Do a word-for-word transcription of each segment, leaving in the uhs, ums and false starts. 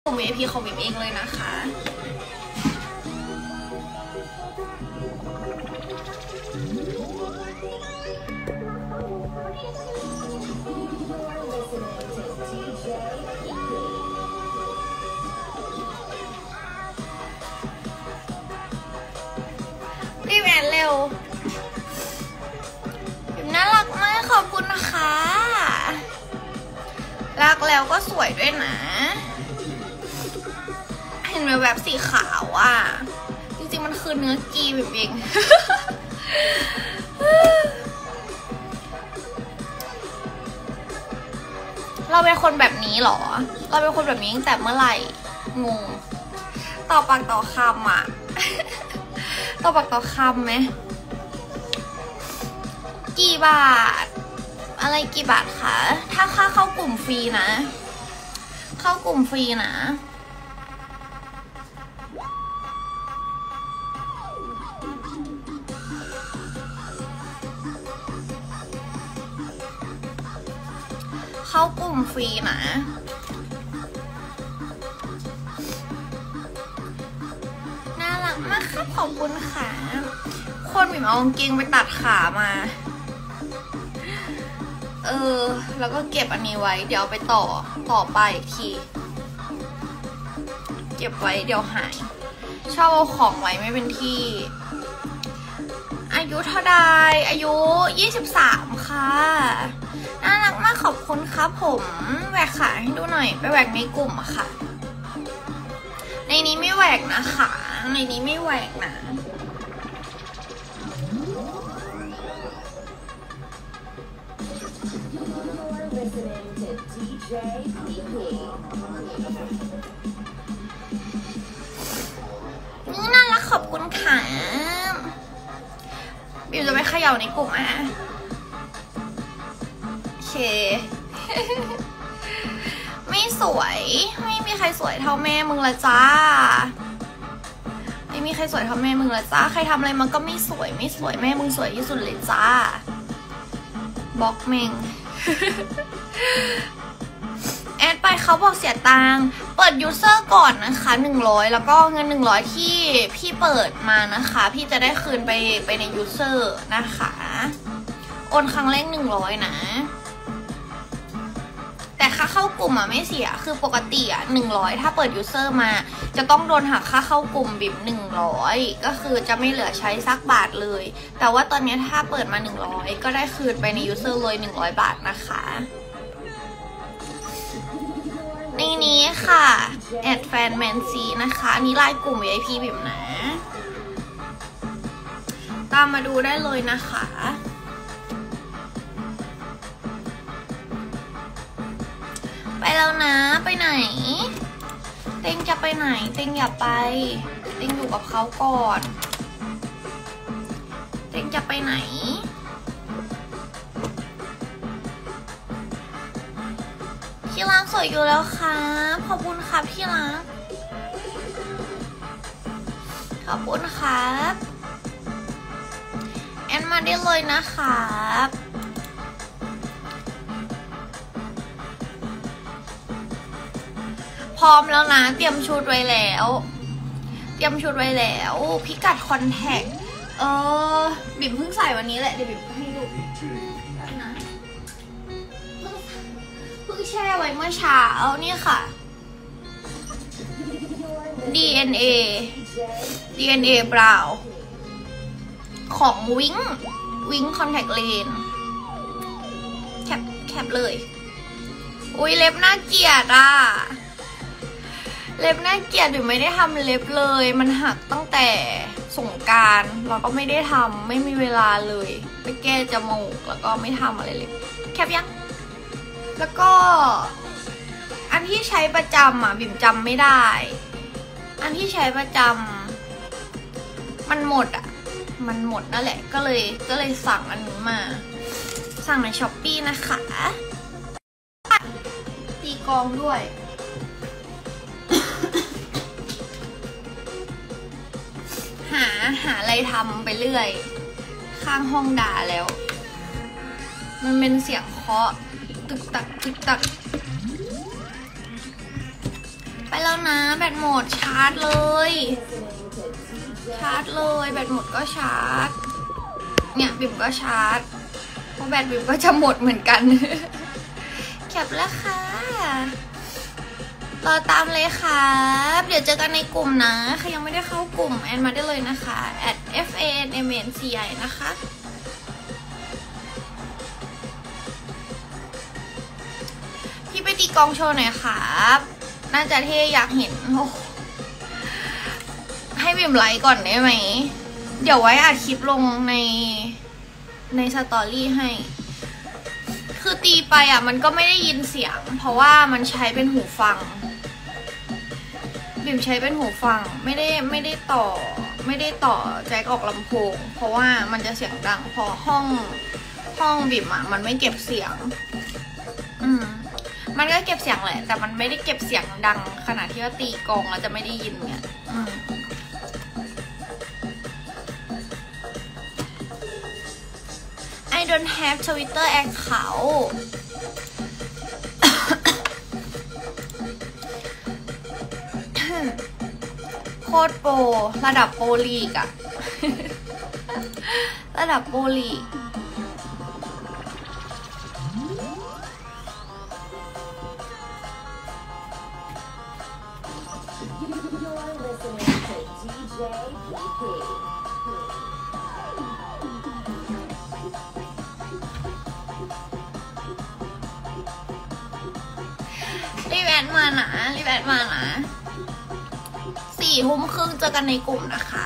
ผม วี ไอ พี ของวิมเองเลยนะคะรีบแอนเร็ววิมน่ารักมากขอบคุณนะคะรักแล้วก็สวยด้วยนะเห็นไหมแบบสีขาวอ่ะจริงๆมันคือเนื้อกีแบบเอง เราเป็นคนแบบนี้หรอเราเป็นคนแบบนี้ตั้งแต่เมื่อไหร่งงต่อปากต่อคำอ่ะ ต่อปากต่อคำไหมกี่บาทอะไรกี่บาทคะถ้าค่าเข้ากลุ่มฟรีนะเข้ากลุ่มฟรีนะเข้ากลุ่มฟรีนะน่ารักมากครับขอบคุณค่ะคนบิ่มเอากางเกงไปตัดขามาเออแล้วก็เก็บอันนี้ไว้เดี๋ยวไปต่อต่อไปอีกทีเก็บไว้เดี๋ยวหายชอบเอาของไว้ไม่เป็นที่อายุเท่าใดอายุยี่สิบสามค่ะน่ารักมากขอบคุณครับผมแหวกขาให้ดูหน่อยไปแหวกในกลุ่มอะค่ะในนี้ไม่แหวกนะคะในนี้ไม่แหวกนะนี่น่ารักขอบคุณค่ะบิวจะไปเขย่าในกลุ่มอ่ะโอเค ไม่สวยไม่มีใครสวยเท่าแม่มึงละจ้าไม่มีใครสวยเท่าแม่มึงละจ้าใครทำอะไรมันก็ไม่สวยไม่สวยแม่มึงสวยที่สุดเลยจ้าบล็อกเมง แอดไปเขาบอกเสียตังค์เปิดยูเซอร์ก่อนนะคะหนึ่งร้อยแล้วก็เงินหนึ่งร้อยที่พี่เปิดมานะคะพี่จะได้คืนไปไปในยูเซอร์นะคะโอนครั้งแรกหนึ่งร้อยนะแต่ค่าเข้ากลุ่มอ่ะไม่เสียคือปกติอ่ะหนึ่งร้อยถ้าเปิดยูเซอร์มาจะต้องโดนหักค่าเข้ากลุ่มบิบหนึ่งร้อยก็คือจะไม่เหลือใช้สักบาทเลยแต่ว่าตอนนี้ถ้าเปิดมาหนึ่งร้อยก็ได้คืนไปในยูเซอร์เลยหนึ่งร้อยบาทนะคะในนี้ค่ะแอดแฟนแมนซีนะคะอันนี้ไลน์กลุ่ม วี ไอ พี บิมนะตามมาดูได้เลยนะคะไปแล้วนะไปไหนเต็งจะไปไหนเต็งอย่าไปเต็งอยู่กับเขาก่อนเต็งจะไปไหนพี่รักสวยอยู่แล้วค่ะขอบคุณค่ะพี่รักขอบคุณครับแอนมาได้เลยนะครับพร้อมแล้วนะเตรียมชุดไว้แล้วเตรียมชุดไว้แล้วพิกัดคอนแทคเออบิ่มเพิ่งใส่วันนี้แหละเดี๋ยวบิ่มให้ดูนะเพิ่งแช่ไว้เมื่อเช้านี่ค่ะ ดี เอ็น เอ ดี เอ็น เอ Brow ของวิ้งวิ้งคอนแทคเลนแคปแคปเลยอุ้ยเล็บน่าเกลียดอ่ะเล็บน่าเกลียดหรือไม่ได้ทำเล็บเลยมันหักตั้งแต่สงกรานต์เราก็ไม่ได้ทำไม่มีเวลาเลยไปแก้จมูกแล้วก็ไม่ทำอะไรเลยแคปยังแล้วก็อันที่ใช้ประจำอ่ะบิ่มจำไม่ได้อันที่ใช้ประจำมันหมดอ่ะมันหมดนั่นแหละก็เลยก็เลยสั่งอันนี้มาสั่งในช้อปปี้นะคะตีกองด้วย หาหาอะไรทำไปเรื่อยข้างห้องด่าแล้วมันเป็นเสียงเคาะตึกตักตึกตักไปแล้วนะแบตหมดชาร์จเลยชาร์จเลยแบตหมดก็ชาร์จเนี่ยบิ่มก็ชาร์จเพราะแบตบิ่มก็จะหมดเหมือนกันแคปแล้วค่ะรอตามเลยครับเดี๋ยวเจอกันในกลุ่มนะใครยังไม่ได้เข้ากลุ่มแอนมาได้เลยนะคะ แอท เอฟ เอ เอ็น เอ็ม เอ็น ซี ไอ นะคะพี่ไปตีกองโชว์หน่อยครับน่าจะเท่อยากเห็นโอ้ให้บิ่มไลค์ก่อนได้ไหมเดี๋ยวไว้อัดคลิปลงในในสตอรี่ให้คือตีไปอ่ะมันก็ไม่ได้ยินเสียงเพราะว่ามันใช้เป็นหูฟังบิ่มใช้เป็นหูฟังไม่ได้ไม่ได้ต่อไม่ได้ต่อแจ็คออกลำโพงเพราะว่ามันจะเสียงดังพอห้องห้องบิ่มอ่ะมันไม่เก็บเสียงอืมมันก็เก็บเสียงแหละแต่มันไม่ได้เก็บเสียงดังขนาดที่ว่าตีกลองแล้วจะไม่ได้ยินเนี่ยอืมI don't have Twitter account โคตรโปรระดับโปรลีกอะ ระดับโปรลีกรีบแอดมานะรีบแอดมานะสี่ทุ่มครึ่งเจอกันในกลุ่มนะคะ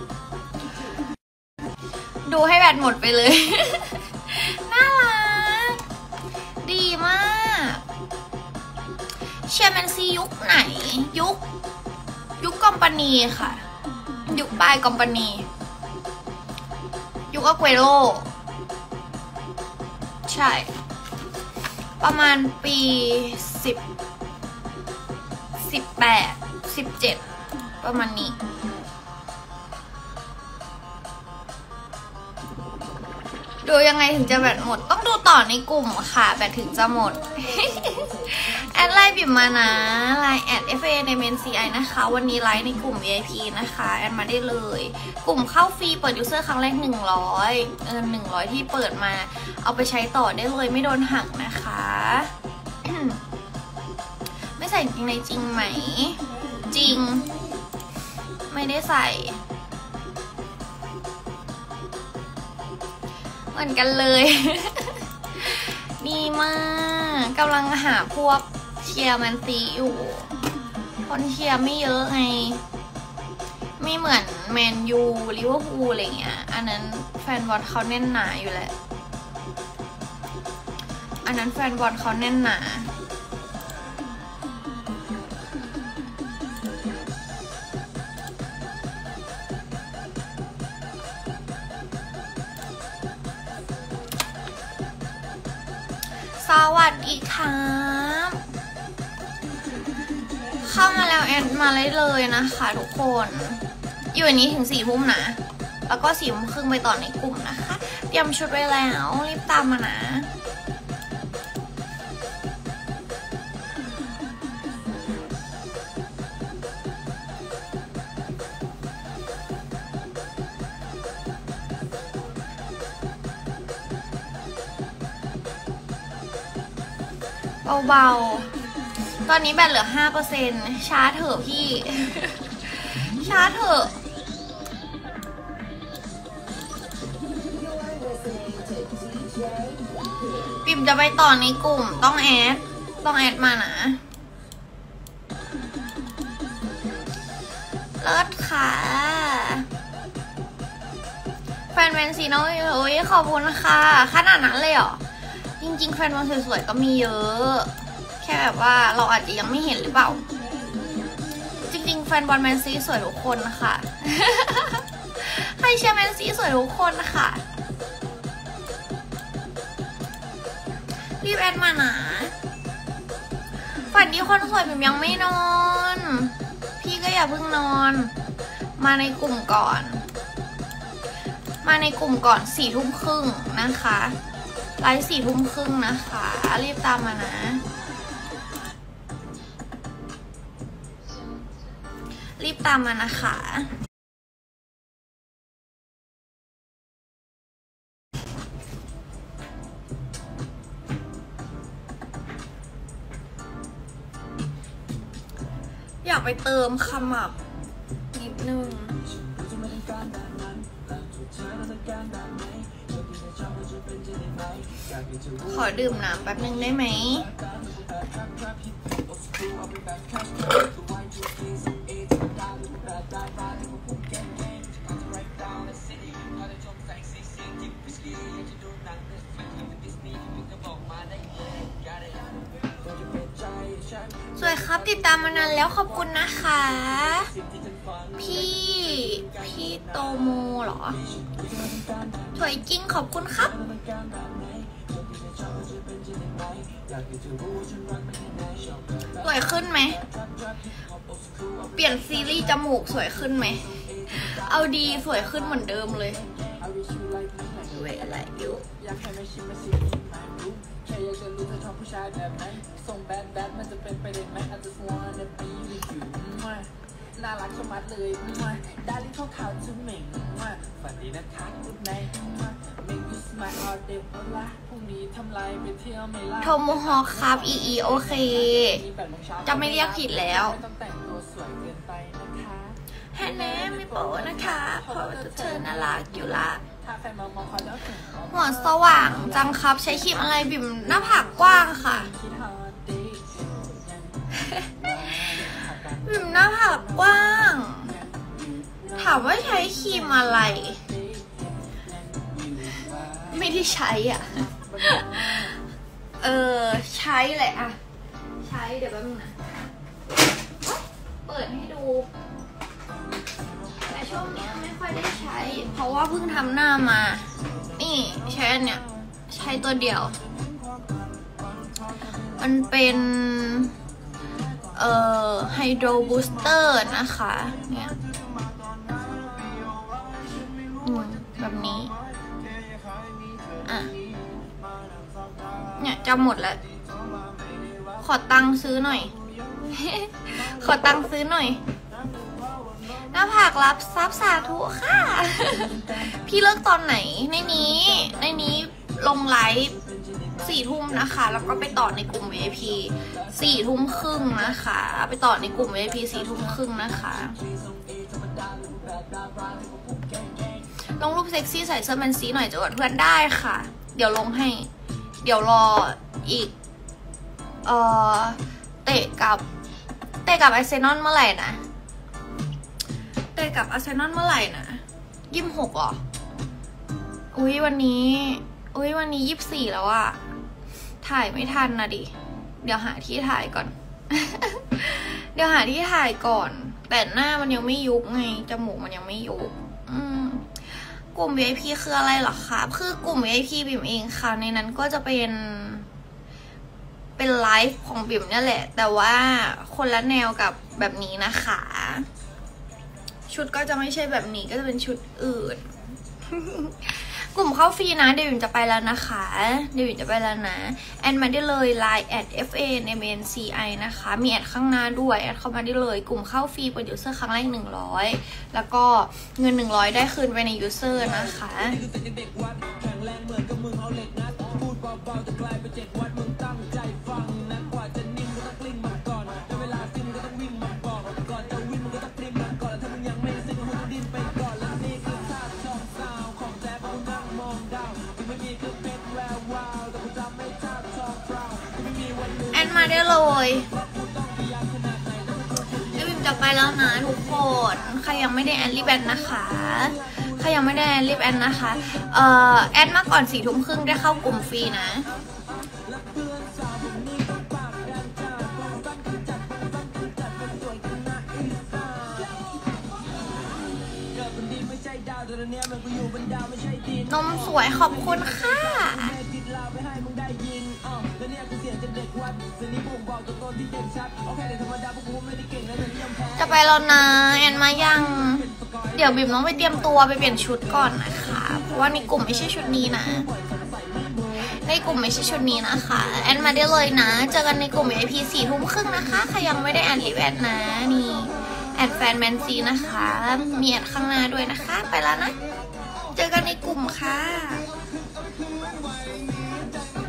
ดูให้แบตหมดไปเลย น่ารักดีมากเชียร์แมนซียุคไหนยุคยุคคอมพานีค่ะยุคปลายคอมพานียุคอาเกโรใช่ประมาณปีสิบสิบแปดสิบเจ็ดประมาณนี้ดูยังไงถึงจะแบตหมดต้องดูต่อในกลุ่มค่ะแบตถึงจะหมด แอดไลน์บิ่มมานะไลน์แอด เอฟ เอ เอ็น เอ็ม ซี ไอ นะคะวันนี้ไลน์ในกลุ่ม วี ไอ พี นะคะแอดมาได้เลยกลุ่มเข้าฟรีเปิดยูเซอร์ครั้งแรกหนึ่งร้อยเงินหนึ่งร้อยที่เปิดมาเอาไปใช้ต่อได้เลยไม่โดนหักนะคะ ไม่ใส่จริงในจริงไหมจริงไม่ได้ใส่เหมือนกันเลย ดีมากกำลังหาพวกเชียร์แมนซีอยู่คนเชียร์ไม่เยอะไงไม่เหมือนแมนยูลิเวอร์พูลอะไรเงี้ยอันนั้นแฟนบอลเขาแน่นหนาอยู่แหละอันนั้นแฟนบอลเขาแน่นหนาสวัสดีครับเข้ามาแล้วแอดมาเลยเลยนะคะทุกคนอยู่อันนี้ถึงสี่ทุ่มนะแล้วก็สี่ทุ่มครึ่งไปต่อในกลุ่มนะคะเตรียมชุดไว้แล้วรีบตามมานะเบาๆตอนนี้แบตเหลือ ห้าเปอร์เซ็นต์ ชาร์จเถอะพี่ ชาร์จเถอะปิ่มจะไปต่อในกลุ่มต้องแอดต้องแอดมานะเลิศค่ะแฟนแมนซีน้อยโอ้ยขอบคุณค่ะขนาดนั้นเลยเหรอจริงๆแฟนบอลสวยๆก็มีเยอะแค่แบบว่าเราอาจจะยังไม่เห็นหรือเปล่าจริงๆแฟนบอลแมนซีสวยทุกคนนะคะใครเชียร์แมนซีสวยทุกคนนะคะรีบแอดมานะฝันดีคนสวยผมยังไม่นอนพี่ก็อย่าเพิ่งนอนมาในกลุ่มก่อนมาในกลุ่มก่อนสี่ทุ่มครึ่งนะคะไลฟ์สี่ทุ่มครึ่งนะคะรีบตามมานะรีบตามมานะคะอยากไปเติมขมับนิดนึงขอดื่มน้ำแป๊บนึงได้ไหมสวยครับติดตามมานานแล้วขอบคุณนะคะพี่พี่โตโมเหรอสวยจริงขอบคุณครับสวยขึ้นไหมเปลี่ยนซีรีส์จมูกสวยขึ้นไหมเอาดีสวยขึ้นเหมือนเดิมเลยเวอะไรอยู่น่ารักชะมัดเลยดาลิข้าวขาวจุ๊บเหม่งฝันดีนะคะกุ๊ดไนท์เมยูสมายออเดบละพรุ่งนี้ทำไรไปเที่ยวไม่ล่ะโทโมฮอคครับอีอีโอเคจะไม่เรียกผิดแล้วต้องแต่งตัวสวยเกินไปนะคะแฮนแน่ไม่โป๊นะคะเพราะว่าเธอน่ารักอยู่ละหัวสว่างจังครับใช้ครีมอะไรบิ่มหน้าผากกว้างค่ะบิ่มหน้าผากกว้างถามว่าใช้ครีมอะไรไม่ได้ใช้อ่ะเออใช้แหละอะใช้เดี๋ยวแป๊บนึงนะเปิดให้ดูแต่ช่วงนี้ไม่ค่อยได้ใช้เพราะว่าเพิ่งทำหน้ามานี่ใช้อันเนี้ยใช้ตัวเดียวมันเป็นเอ่อไฮโดรบูสเตอร์นะคะเนี่ยแบบนี้อ่ะเนี่ยจะหมดแล้วขอตังค์ซื้อหน่อย ขอตังค์ซื้อหน่อยหน้าผากรับซับสาธุค่ะ พี่เลิกตอนไหนในนี้ในนี้ลงไลฟ์สี่ทุ่มนะคะแล้วก็ไปต่อในกลุ่ม วี ไอ พี สี่ทุ่มครึ่งนะคะไปต่อในกลุ่ม วี ไอ พี สี่ทุ่มครึ่งนะคะลงรูปเซ็กซี่ใส่เสื้อแมนซีหน่อยจะอวดเพื่อนได้ค่ะเดี๋ยวลงให้เดี๋ยวรออีกเอ่อเตะกับเตะกับอาร์เซนอลเมื่อไหร่นะเตะกับอาร์เซนอลเมื่อไหร่นะยี่สิบหกเหรออุ้ยวันนี้อุ้ยวันนี้ยี่สิบสี่แล้วอะถ่ายไม่ทันนะดิเดี๋ยวหาที่ถ่ายก่อน เดี๋ยวหาที่ถ่ายก่อนแต่หน้ามันยังไม่ยุบไงจมูกมันยังไม่ยุบอืมกลุ่ม วี ไอ พี คืออะไรหรอคะคือกลุ่ม วี ไอ พี บิ่มเองค่ะในนั้นก็จะเป็นเป็นไลฟ์ของบิ่มเนี่ยแหละแต่ว่าคนละแนวกับแบบนี้นะคะชุดก็จะไม่ใช่แบบนี้ก็จะเป็นชุดอื่น กลุ่มเข้าฟรีนะเดี๋ยวบิ่มจะไปแล้วนะคะเดี๋ยวบิ่มจะไปแล้วนะแอดมาได้เลย ไลน์ แอด เอฟ เอ เอ็ม เอ็น ซี ไอ นะคะมีแอดข้างหน้าด้วยแอดเข้ามาได้เลยกลุ่มเข้าฟรีเปิดยูเซอร์ครั้งแรกหนึ่งร้อยแล้วก็เงินหนึ่งร้อยได้คืนไปในยูเซอร์นะคะแอดมาได้เลยเดี๋ยวบิ่มจะไปแล้วนะทุกคนใครยังไม่ได้แอดรีบแอดนะคะใครยังไม่ได้แอดรีบแอดนะคะเอ่อแอดมาก่อนสี่ทุ่มครึ่งได้เข้ากลุ่มฟรีนะนมสวยขอบคุณค่ะจะไปแล้วนะแอนมายังเดี๋ยวบิ่มต้องไปเตรียมตัวไปเปลี่ยนชุดก่อนนะคะเพราะว่าในกลุ่มไม่ใช่ชุดนี้นะในกลุ่มไม่ใช่ชุดนี้นะคะแอนมาได้เลยนะเจอกันในกลุ่ม วี ไอ พี สี่ทุ่มครึ่งนะคะใครยังไม่ได้แอนรีบแอดนะนี่แอแอดแฟนแมนซีนะคะมีแอดข้างหน้าด้วยนะคะไปแล้วนะเจอกันในกลุ่มค่ะ